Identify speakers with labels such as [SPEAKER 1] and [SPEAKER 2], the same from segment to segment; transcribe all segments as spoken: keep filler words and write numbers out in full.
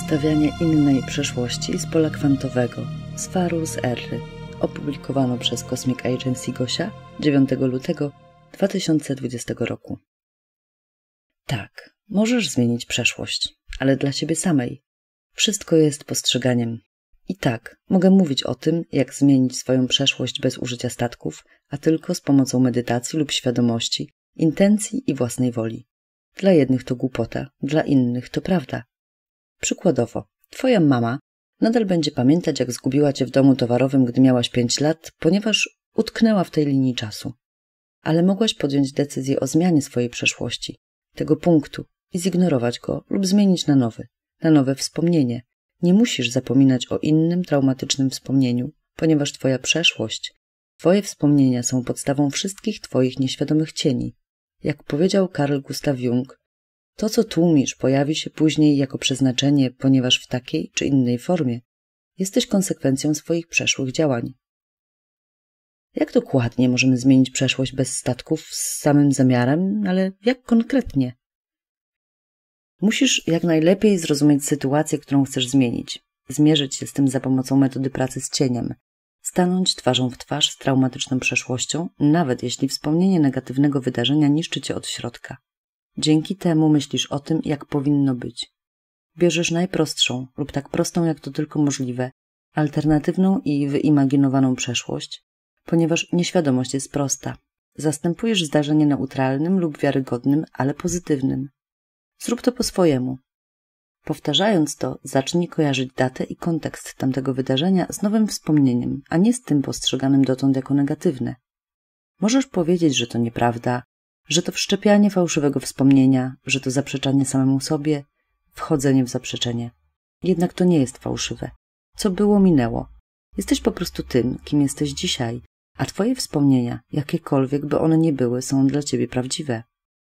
[SPEAKER 1] Przedstawianie innej przeszłości z pola kwantowego, z faru z Erry. Opublikowano przez Cosmic Agency Gosia dziewiątego lutego dwa tysiące dwudziestego roku. Tak, możesz zmienić przeszłość, ale dla siebie samej. Wszystko jest postrzeganiem. I tak, mogę mówić o tym, jak zmienić swoją przeszłość bez użycia statków, a tylko z pomocą medytacji lub świadomości, intencji i własnej woli. Dla jednych to głupota, dla innych to prawda. Przykładowo, twoja mama nadal będzie pamiętać, jak zgubiła cię w domu towarowym, gdy miałaś pięć lat, ponieważ utknęła w tej linii czasu. Ale mogłaś podjąć decyzję o zmianie swojej przeszłości, tego punktu i zignorować go lub zmienić na nowy, na nowe wspomnienie. Nie musisz zapominać o innym traumatycznym wspomnieniu, ponieważ twoja przeszłość, twoje wspomnienia są podstawą wszystkich twoich nieświadomych cieni. Jak powiedział Carl Gustav Jung, to, co tłumisz, pojawi się później jako przeznaczenie, ponieważ w takiej czy innej formie jesteś konsekwencją swoich przeszłych działań. Jak dokładnie możemy zmienić przeszłość bez statków z samym zamiarem, ale jak konkretnie? Musisz jak najlepiej zrozumieć sytuację, którą chcesz zmienić, zmierzyć się z tym za pomocą metody pracy z cieniem, stanąć twarzą w twarz z traumatyczną przeszłością, nawet jeśli wspomnienie negatywnego wydarzenia niszczy cię od środka. Dzięki temu myślisz o tym, jak powinno być. Bierzesz najprostszą, lub tak prostą jak to tylko możliwe, alternatywną i wyimaginowaną przeszłość, ponieważ nieświadomość jest prosta. Zastępujesz zdarzenie neutralnym lub wiarygodnym, ale pozytywnym. Zrób to po swojemu. Powtarzając to, zacznij kojarzyć datę i kontekst tamtego wydarzenia z nowym wspomnieniem, a nie z tym postrzeganym dotąd jako negatywne. Możesz powiedzieć, że to nieprawda, że to wszczepianie fałszywego wspomnienia, że to zaprzeczanie samemu sobie, wchodzenie w zaprzeczenie. Jednak to nie jest fałszywe. Co było, minęło. Jesteś po prostu tym, kim jesteś dzisiaj, a twoje wspomnienia, jakiekolwiek by one nie były, są dla ciebie prawdziwe.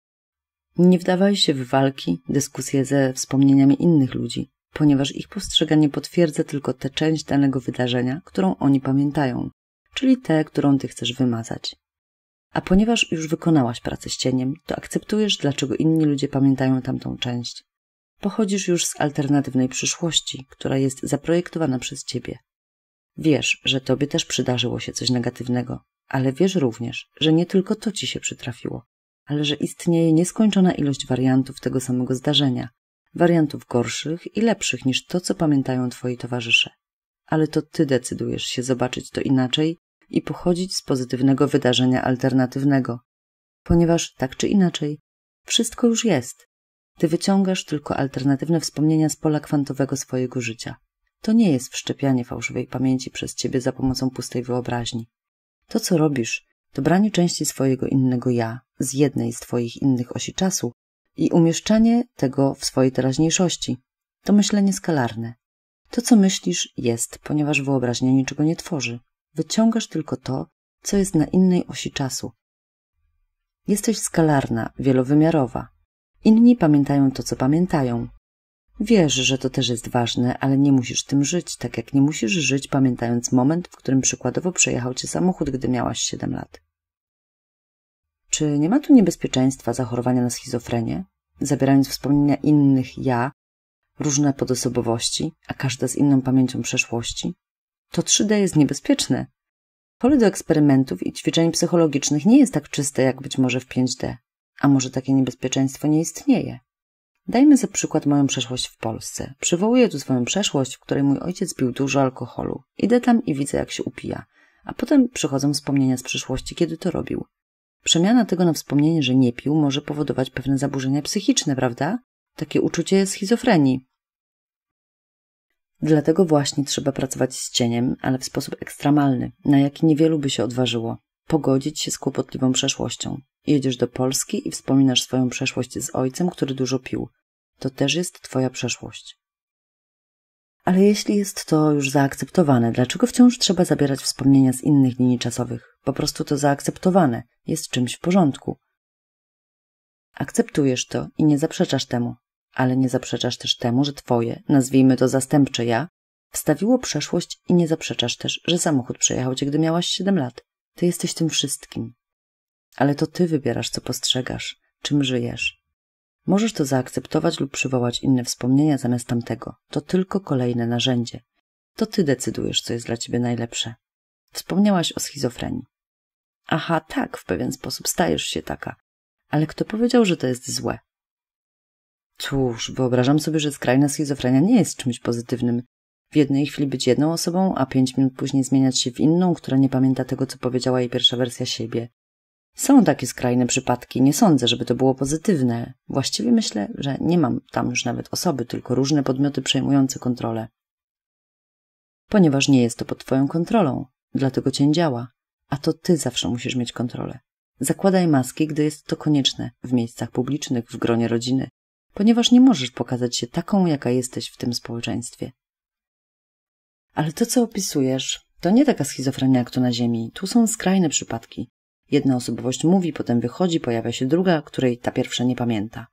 [SPEAKER 1] Nie wdawaj się w walki, dyskusje ze wspomnieniami innych ludzi, ponieważ ich postrzeganie potwierdza tylko tę część danego wydarzenia, którą oni pamiętają, czyli tę, którą ty chcesz wymazać. A ponieważ już wykonałaś pracę z cieniem, to akceptujesz, dlaczego inni ludzie pamiętają tamtą część. Pochodzisz już z alternatywnej przyszłości, która jest zaprojektowana przez ciebie. Wiesz, że tobie też przydarzyło się coś negatywnego, ale wiesz również, że nie tylko to ci się przytrafiło, ale że istnieje nieskończona ilość wariantów tego samego zdarzenia, wariantów gorszych i lepszych niż to, co pamiętają twoi towarzysze. Ale to ty decydujesz się zobaczyć to inaczej i pochodzić z pozytywnego wydarzenia alternatywnego, ponieważ tak czy inaczej wszystko już jest. Ty wyciągasz tylko alternatywne wspomnienia z pola kwantowego swojego życia. To nie jest wszczepianie fałszywej pamięci przez ciebie za pomocą pustej wyobraźni. To, co robisz, to branie części swojego innego ja z jednej z twoich innych osi czasu i umieszczanie tego w swojej teraźniejszości. To myślenie skalarne. To, co myślisz, jest, ponieważ wyobraźnia niczego nie tworzy. Wyciągasz tylko to, co jest na innej osi czasu. Jesteś skalarna, wielowymiarowa. Inni pamiętają to, co pamiętają. Wiesz, że to też jest ważne, ale nie musisz tym żyć, tak jak nie musisz żyć pamiętając moment, w którym przykładowo przejechał cię samochód, gdy miałaś siedem lat. Czy nie ma tu niebezpieczeństwa zachorowania na schizofrenię, zabierając wspomnienia innych ja, różne podosobowości, a każda z inną pamięcią przeszłości? To trzy D jest niebezpieczne. Pole do eksperymentów i ćwiczeń psychologicznych nie jest tak czyste jak być może w pięć D, a może takie niebezpieczeństwo nie istnieje. Dajmy za przykład moją przeszłość w Polsce. Przywołuję tu swoją przeszłość, w której mój ojciec pił dużo alkoholu. Idę tam i widzę, jak się upija, a potem przychodzą wspomnienia z przeszłości, kiedy to robił. Przemiana tego na wspomnienie, że nie pił, może powodować pewne zaburzenia psychiczne, prawda? Takie uczucie schizofrenii. Dlatego właśnie trzeba pracować z cieniem, ale w sposób ekstremalny, na jaki niewielu by się odważyło. Pogodzić się z kłopotliwą przeszłością. Jedziesz do Polski i wspominasz swoją przeszłość z ojcem, który dużo pił. To też jest twoja przeszłość. Ale jeśli jest to już zaakceptowane, dlaczego wciąż trzeba zabierać wspomnienia z innych linii czasowych? Po prostu to zaakceptowane, jest czymś w porządku. Akceptujesz to i nie zaprzeczasz temu, ale nie zaprzeczasz też temu, że twoje, nazwijmy to zastępcze ja, wstawiło przeszłość i nie zaprzeczasz też, że samochód przejechał cię, gdy miałaś siedem lat. Ty jesteś tym wszystkim. Ale to ty wybierasz, co postrzegasz, czym żyjesz. Możesz to zaakceptować lub przywołać inne wspomnienia zamiast tamtego. To tylko kolejne narzędzie. To ty decydujesz, co jest dla ciebie najlepsze. Wspomniałaś o schizofrenii. Aha, tak, w pewien sposób stajesz się taka. Ale kto powiedział, że to jest złe? Cóż, wyobrażam sobie, że skrajna schizofrenia nie jest czymś pozytywnym. W jednej chwili być jedną osobą, a pięć minut później zmieniać się w inną, która nie pamięta tego, co powiedziała jej pierwsza wersja siebie. Są takie skrajne przypadki, nie sądzę, żeby to było pozytywne. Właściwie myślę, że nie mam tam już nawet osoby, tylko różne podmioty przejmujące kontrolę. Ponieważ nie jest to pod twoją kontrolą, dlatego cień działa, a to ty zawsze musisz mieć kontrolę. Zakładaj maski, gdy jest to konieczne, w miejscach publicznych, w gronie rodziny, ponieważ nie możesz pokazać się taką, jaka jesteś w tym społeczeństwie. Ale to, co opisujesz, to nie taka schizofrenia jak to na Ziemi. Tu są skrajne przypadki. Jedna osobowość mówi, potem wychodzi, pojawia się druga, której ta pierwsza nie pamięta.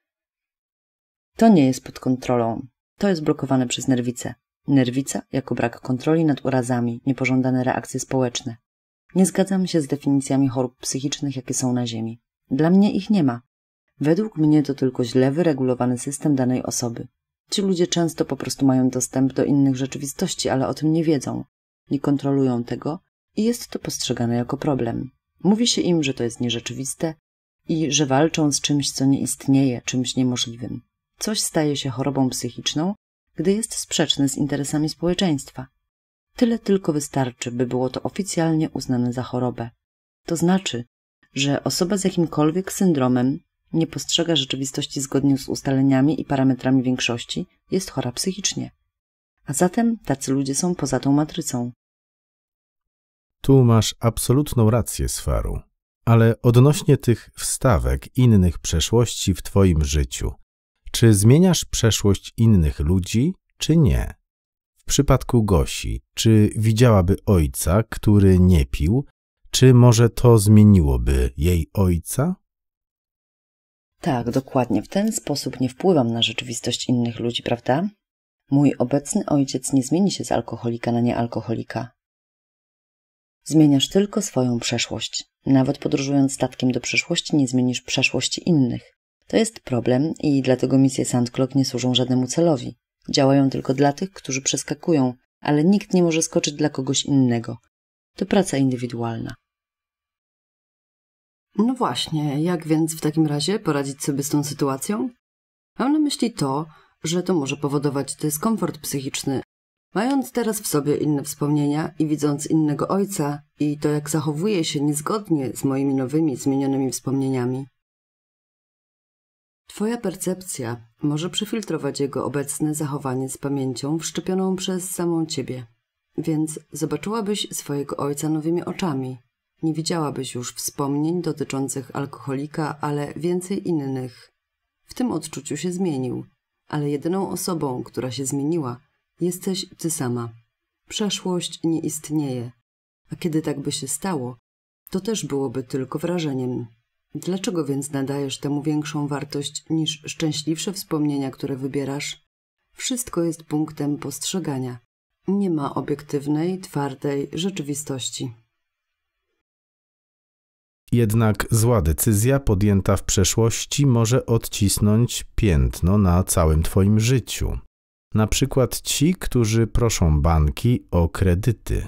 [SPEAKER 1] To nie jest pod kontrolą. To jest blokowane przez nerwicę. Nerwica jako brak kontroli nad urazami, niepożądane reakcje społeczne. Nie zgadzam się z definicjami chorób psychicznych, jakie są na Ziemi. Dla mnie ich nie ma. Według mnie to tylko źle wyregulowany system danej osoby. Ci ludzie często po prostu mają dostęp do innych rzeczywistości, ale o tym nie wiedzą. Nie kontrolują tego i jest to postrzegane jako problem. Mówi się im, że to jest nierzeczywiste i że walczą z czymś, co nie istnieje, czymś niemożliwym. Coś staje się chorobą psychiczną, gdy jest sprzeczne z interesami społeczeństwa. Tyle tylko wystarczy, by było to oficjalnie uznane za chorobę. To znaczy, że osoba z jakimkolwiek syndromem nie postrzega rzeczywistości zgodnie z ustaleniami i parametrami większości, jest chora psychicznie. A zatem tacy ludzie są poza tą matrycą.
[SPEAKER 2] Tu masz absolutną rację, Sfaru. Ale odnośnie tych wstawek innych przeszłości w twoim życiu, czy zmieniasz przeszłość innych ludzi, czy nie? W przypadku Gosi, czy widziałaby ojca, który nie pił, czy może to zmieniłoby jej ojca?
[SPEAKER 1] Tak, dokładnie. W ten sposób nie wpływam na rzeczywistość innych ludzi, prawda? Mój obecny ojciec nie zmieni się z alkoholika na niealkoholika. Zmieniasz tylko swoją przeszłość. Nawet podróżując statkiem do przyszłości nie zmienisz przeszłości innych. To jest problem i dlatego misje Sandcloak nie służą żadnemu celowi. Działają tylko dla tych, którzy przeskakują, ale nikt nie może skoczyć dla kogoś innego. To praca indywidualna.
[SPEAKER 3] No właśnie, jak więc w takim razie poradzić sobie z tą sytuacją? Mam na myśli to, że to może powodować dyskomfort psychiczny. Mając teraz w sobie inne wspomnienia i widząc innego ojca i to, jak zachowuje się niezgodnie z moimi nowymi, zmienionymi wspomnieniami. Twoja percepcja może przefiltrować jego obecne zachowanie z pamięcią wszczepioną przez samą ciebie. Więc zobaczyłabyś swojego ojca nowymi oczami. Nie widziałabyś już wspomnień dotyczących alkoholika, ale więcej innych. W tym odczuciu się zmienił, ale jedyną osobą, która się zmieniła, jesteś ty sama. Przeszłość nie istnieje, a kiedy tak by się stało, to też byłoby tylko wrażeniem. Dlaczego więc nadajesz temu większą wartość niż szczęśliwsze wspomnienia, które wybierasz? Wszystko jest punktem postrzegania. Nie ma obiektywnej, twardej rzeczywistości.
[SPEAKER 2] Jednak zła decyzja podjęta w przeszłości może odcisnąć piętno na całym twoim życiu. Na przykład ci, którzy proszą banki o kredyty.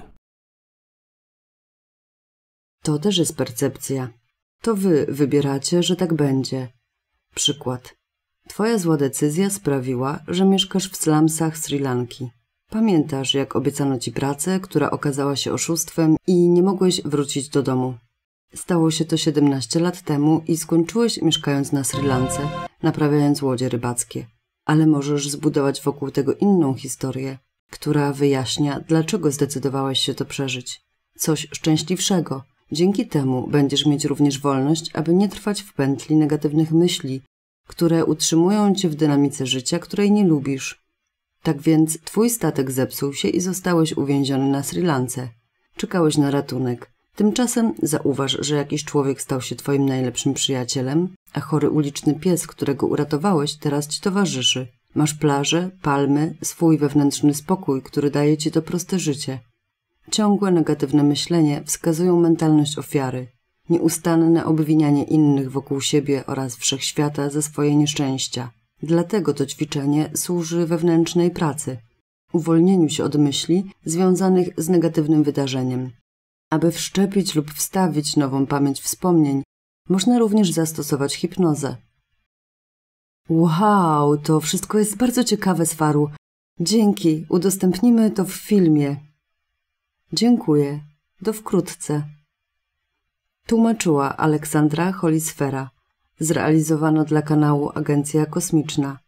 [SPEAKER 3] To też jest percepcja. To wy wybieracie, że tak będzie. Przykład. Twoja zła decyzja sprawiła, że mieszkasz w slumsach Sri Lanki. Pamiętasz, jak obiecano ci pracę, która okazała się oszustwem i nie mogłeś wrócić do domu. Stało się to siedemnaście lat temu i skończyłeś mieszkając na Sri Lance, naprawiając łodzie rybackie. Ale możesz zbudować wokół tego inną historię, która wyjaśnia, dlaczego zdecydowałeś się to przeżyć. Coś szczęśliwszego. Dzięki temu będziesz mieć również wolność, aby nie trwać w pętli negatywnych myśli, które utrzymują cię w dynamice życia, której nie lubisz. Tak więc twój statek zepsuł się i zostałeś uwięziony na Sri Lance. Czekałeś na ratunek. Tymczasem zauważ, że jakiś człowiek stał się twoim najlepszym przyjacielem, a chory uliczny pies, którego uratowałeś, teraz ci towarzyszy. Masz plażę, palmy, swój wewnętrzny spokój, który daje ci to proste życie. Ciągłe negatywne myślenie wskazują mentalność ofiary. nieustanne obwinianie innych wokół siebie oraz wszechświata za swoje nieszczęścia. Dlatego to ćwiczenie służy wewnętrznej pracy, uwolnieniu się od myśli związanych z negatywnym wydarzeniem. Aby wszczepić lub wstawić nową pamięć wspomnień, można również zastosować hipnozę. Wow, to wszystko jest bardzo ciekawe, Sfaru. Dzięki, udostępnimy to w filmie. Dziękuję, do wkrótce. Tłumaczyła Aleksandra Holisfera. Zrealizowano dla kanału Agencja Kosmiczna.